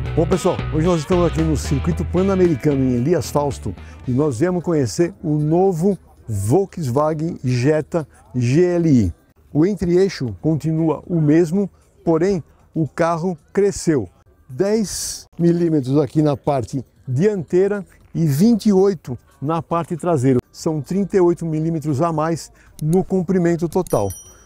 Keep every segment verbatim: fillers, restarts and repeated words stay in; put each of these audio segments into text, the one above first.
Bom pessoal, hoje nós estamos aqui no Circuito Pan-Americano em Elias Fausto e nós viemos conhecer o novo Volkswagen Jetta G L I. O entre-eixo continua o mesmo, porém o carro cresceu dez milímetros aqui na parte dianteira e vinte e oito na parte traseira. São trinta e oito milímetros a mais no comprimento total.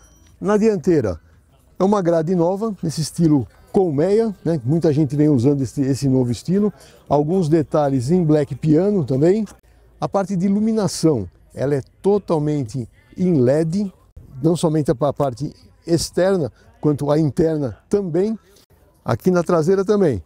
Na dianteira é uma grade nova, nesse estilo colmeia, né? Muita gente vem usando esse, esse novo estilo. Alguns detalhes em black piano também. A parte de iluminação, ela é totalmente em L E D, não somente a parte externa, quanto a interna também. Aqui na traseira também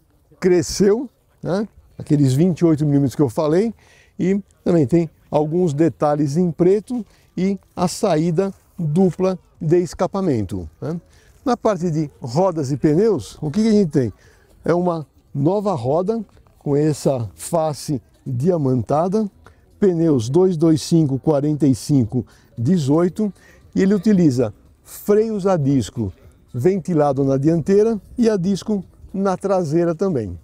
cresceu, né? Aqueles vinte e oito milímetros que eu falei, e também tem alguns detalhes em preto e a saída dupla de escapamento, né? Na parte de rodas e pneus, o que que a gente tem? É uma nova roda com essa face diamantada, pneus dois dois cinco, quarenta e cinco, dezoito, e ele utiliza freios a disco ventilado na dianteira e a disco na traseira também.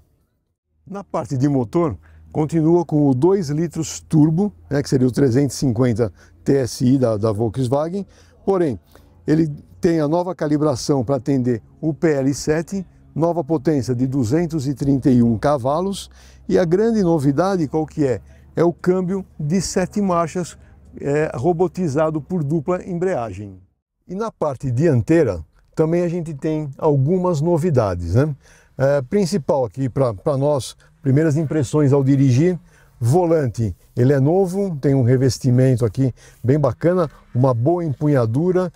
Na parte de motor, continua com o dois litros turbo, né, que seria o trezentos e cinquenta T S I da, da Volkswagen, porém ele tem a nova calibração para atender o P L sete, nova potência de duzentos e trinta e um cavalos, e a grande novidade qual que é? É o câmbio de sete marchas é, robotizado por dupla embreagem. E na parte dianteira também a gente tem algumas novidades, né? É, principal aqui para nós, primeiras impressões ao dirigir, volante, ele é novo, tem um revestimento aqui bem bacana, uma boa empunhadura,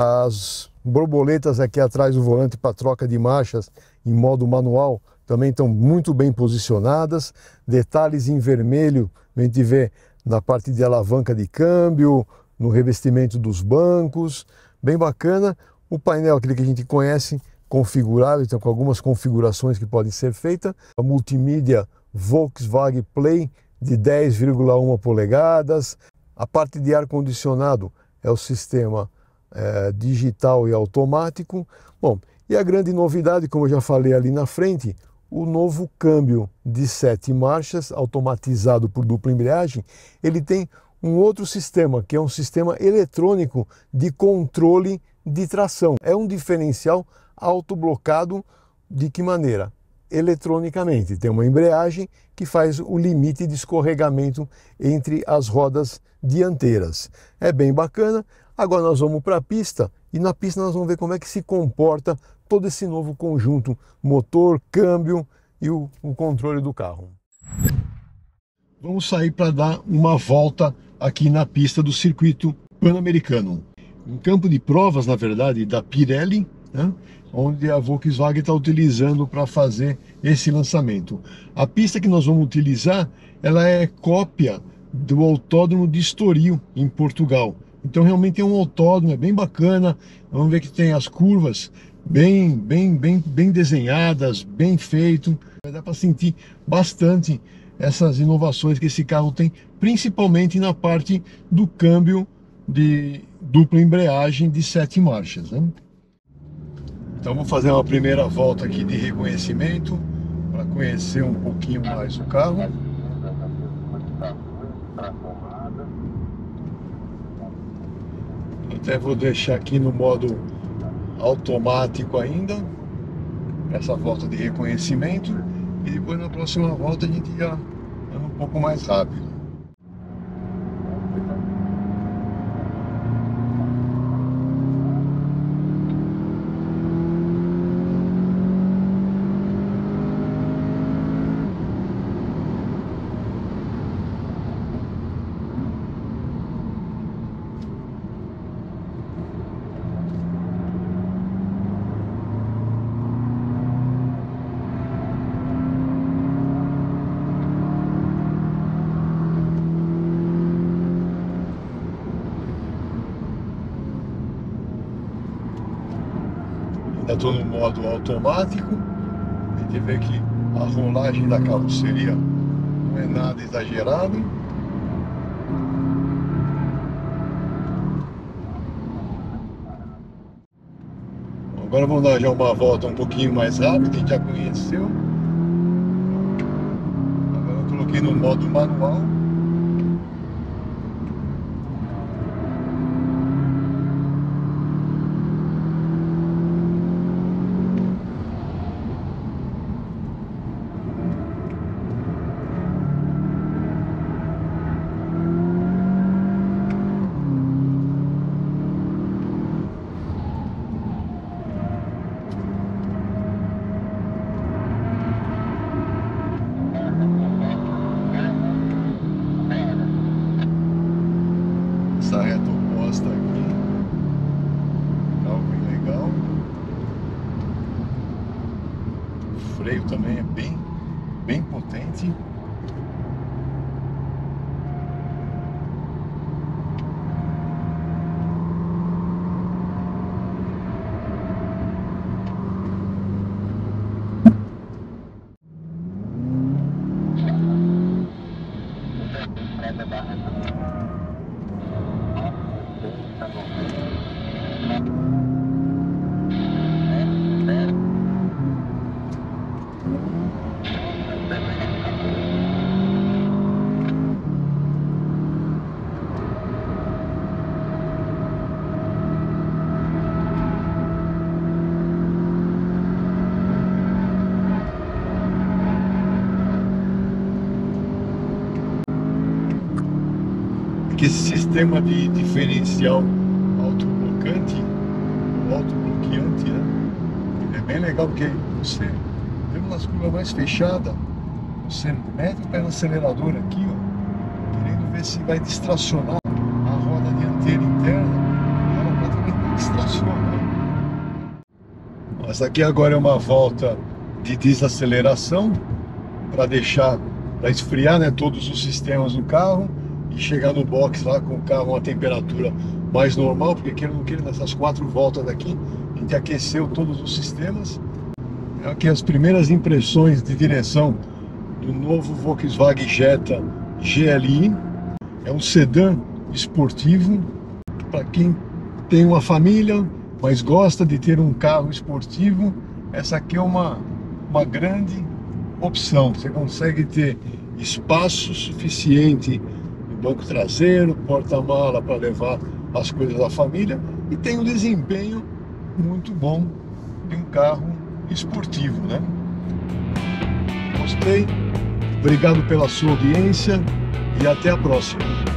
as borboletas aqui atrás do volante para troca de marchas em modo manual também estão muito bem posicionadas, detalhes em vermelho, a gente vê na parte de alavanca de câmbio, no revestimento dos bancos, bem bacana. O painel, aquele que a gente conhece, configurável, então com algumas configurações que podem ser feitas. A multimídia Volkswagen Play de dez vírgula um polegadas. A parte de ar-condicionado é o sistema é, digital e automático. Bom, e a grande novidade, como eu já falei ali na frente, o novo câmbio de sete marchas, automatizado por dupla embreagem, ele tem um outro sistema, que é um sistema eletrônico de controle de tração. É um diferencial autoblocado de que maneira? Eletronicamente. Tem uma embreagem que faz o limite de escorregamento entre as rodas dianteiras. É bem bacana. Agora nós vamos para a pista e na pista nós vamos ver como é que se comporta todo esse novo conjunto, motor, câmbio e o, o controle do carro. Vamos sair para dar uma volta aqui na pista do Circuito Pan-Americano. Um campo de provas, na verdade, da Pirelli, né, onde a Volkswagen está utilizando para fazer esse lançamento. A pista que nós vamos utilizar, ela é cópia do Autódromo de Estoril, em Portugal. Então realmente é um autódromo, é bem bacana. Vamos ver que tem as curvas bem, bem, bem, bem desenhadas, bem feito. Dá para sentir bastante essas inovações que esse carro tem, principalmente na parte do câmbio de dupla embreagem de sete marchas, né? Então vou fazer uma primeira volta aqui de reconhecimento para conhecer um pouquinho mais o carro. Até vou deixar aqui no modo automático ainda, essa volta de reconhecimento, e depois na próxima volta a gente já anda um pouco mais rápido. Ainda estou no modo automático. A gente vê que a rolagem da carroceria não é nada exagerado. Agora vamos dar já uma volta um pouquinho mais rápida, a gente já conheceu. aqui no modo manual. Essa reta oposta aqui, carro bem legal. O freio também é bem, bem potente. Que esse sistema de diferencial autoblocante, ou autobloqueante, né? É bem legal porque você, mesmo nas curvas mais fechadas, você mete o pé no acelerador aqui, ó, querendo ver se vai distracionar a roda dianteira interna, e ela praticamente não distraciona. Essa aqui agora é uma volta de desaceleração para deixar, para esfriar, né, todos os sistemas do carro. E chegar no box lá com o carro a uma temperatura mais normal, porque queira ou não queira, nessas quatro voltas daqui, a gente aqueceu todos os sistemas. Aqui as primeiras impressões de direção do novo Volkswagen Jetta G L I. É um sedã esportivo para quem tem uma família, mas gosta de ter um carro esportivo. Essa aqui é uma, uma grande opção. Você consegue ter espaço suficiente no banco traseiro, porta-mala para levar as coisas da família, e tem um desempenho muito bom de um carro esportivo, né? Gostei, obrigado pela sua audiência e até a próxima.